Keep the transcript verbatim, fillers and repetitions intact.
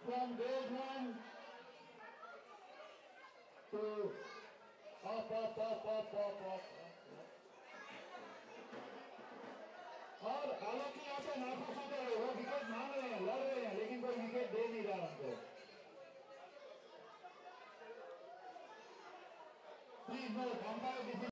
from basement to up, up, up, up, up, up. और हालांकि यहाँ पे नाखुश होते हैं, वो विकेट मांग रहे हैं, लड़ रहे हैं, लेकिन कोई विकेट दे नहीं रहा उनको। Please no, umpire